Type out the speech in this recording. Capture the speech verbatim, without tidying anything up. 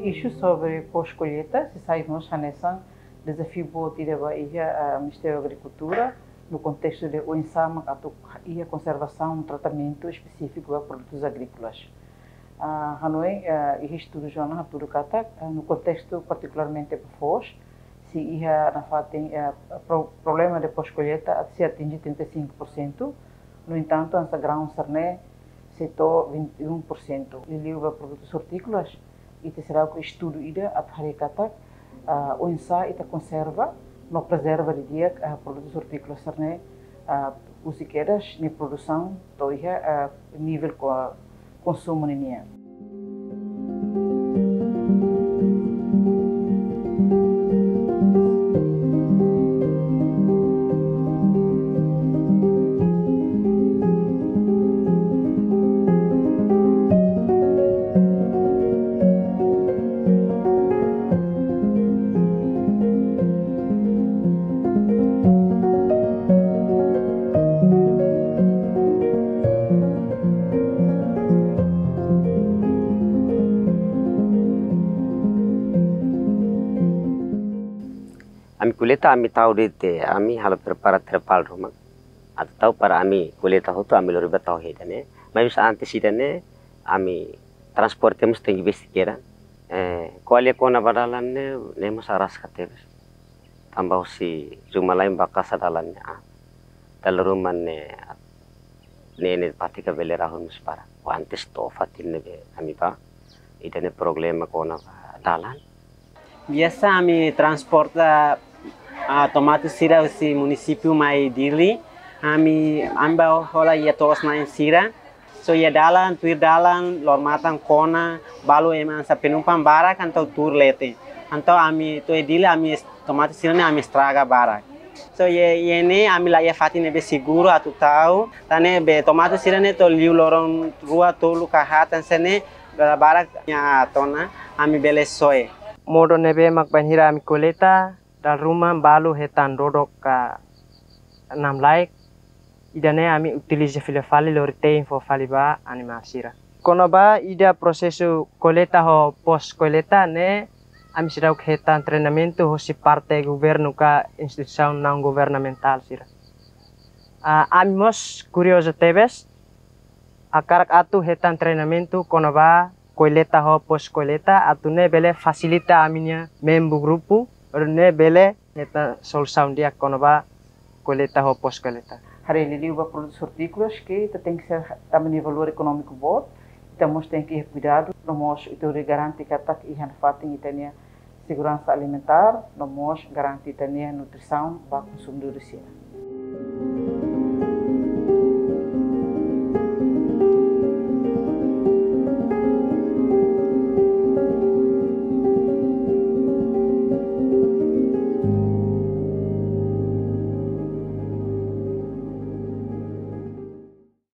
isu sobre pós-colheita, se saímos nessa desafio boa tira a Ministério da Agricultura no contexto de o ensama e a conservação, um tratamento específico para produtos agrícolas. Uh, Hanoi e estudo jornal tudo kata no contexto particularmente para fós se ia na fatem pro, problema de pós-colheita se atinge trinta e cinco por cento, no entanto essa grão sarné setor vinte e um por cento livro para produtos hortícolas e será que estudo ida a hari kata o ensa ita conserva no preserva de dia produtos hortícolas sarné usi quedas ni produção toiha nível com consumo ninia. Ami kuleta ami tahu dete ami halo prepara trepal rumah atau tahu para ami kuleta hotu ami lori batau hedane mai bisa antes idane ami transporte mus tinggi besti kira eh kualia kona badalan ne nemo saras katebes tambah si rumah lain bakas adalannya dalam rumah ne ne patika bele rahun mus para antes to fatin ne ami pa idane problema kona dalan biasa ami transporta Uh, tomate sira si município mai dili ami amba hola ia tos na sira so ia dalan tuir dalan lor matang kona balu eman sa penumpang barak antau tur lete antau ami to dili ami tomate sira ne ami estraga barak so ye yene ami la ia fatine be seguro atu tau tane be tomate sira ne to liu lorong rua tolu kahatan sene barak nya tona ami bele soe modo nebe mak banhira ami koleta dal rumah balu hetan rodok ka enam like idane ami utilize file fali loritein fo fali ba animal sira kono ba ida prosesu koleta ho pos koleta ne ami sira hetan treinamento ho si parte governo ka instituição não governamental sira uh, ami mos curioso tebes akarak atu hetan treinamento kono ba koleta ho pos koleta atune bele facilita aminya membu grupo Orne bele eta solução dia quando ba coleta ou pós coleta. Hari ini uba produtos hortícolas que tem que ser também valor econômico bom. Temos tem que ter cuidado, nós itu garanti kata ihan fating itania segurança alimentar, nós garanti itania nutrição para consumidor.